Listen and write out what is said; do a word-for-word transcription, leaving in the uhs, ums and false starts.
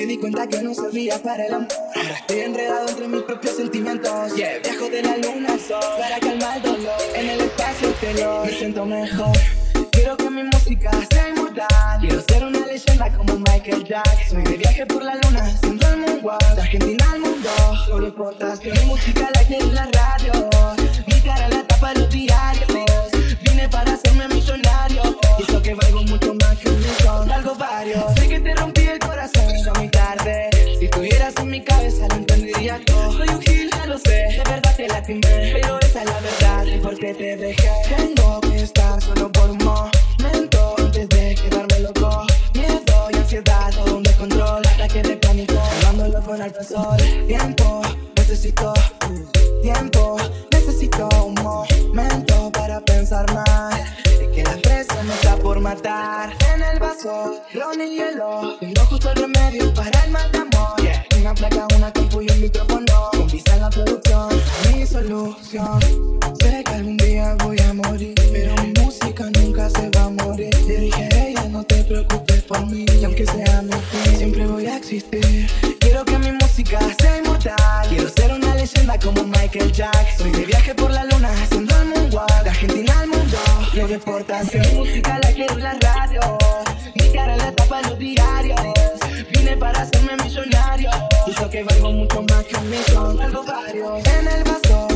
di cuenta que no servía para el amor. Ahora estoy enredado entre mis propios sentimientos. Yeah. Viajo de la luna al sol para calmar el dolor. En el espacio exterior me siento mejor. Quiero que mi música sea inmortal. Quiero ser una leyenda como Michael Jackson. Soy de viaje por la luna haciendo el moonwalk. De Argentina al mundo, no me importa que mi música la quiero en la radio. Mi cara en la tapa de los diarios. Vine para hacerme millonario. Y eso que valgo mucho más que un millón. Valgo varios. Sé que te rompí el corazón, ya muy tarde. Si estuvieras en mi cabeza lo entendería todo. Soy un gil, ya lo sé, de verdad te lastimé. Pero esa es la verdad, y por qué te dejé. Tengo que estar solo por un momento antes de quedarme loco. Miedo y ansiedad, todo un descontrol. Ataque de pánico, llevándolo con alto sol. Tiempo, necesito tiempo. Necesito un momento para pensar más. De que la presión me está por matar. En el vaso, ron y hielo. Tengo justo el remedio para el mal de amor. Yeah. Una placa, una compu y un micrófono. Con visa en la producción, mi solución. Sé que algún día voy a morir, pero mi música nunca se va a morir. Le dije a ella, no te preocupes por mí. Y aunque sea mi fin, siempre voy a existir. Quiero que mi música sea inmortal. Quiero ser una leyenda como Michael Jackson. Soy de viaje por la luna haciendo el moonwalk. De Argentina al mundo, no me importa si mi música la quiero en la radio. Mi cara en la tapa de los diarios. Vine para hacerme millonario. Y yo que valgo mucho más que un millón. Valgo varios. En el vaso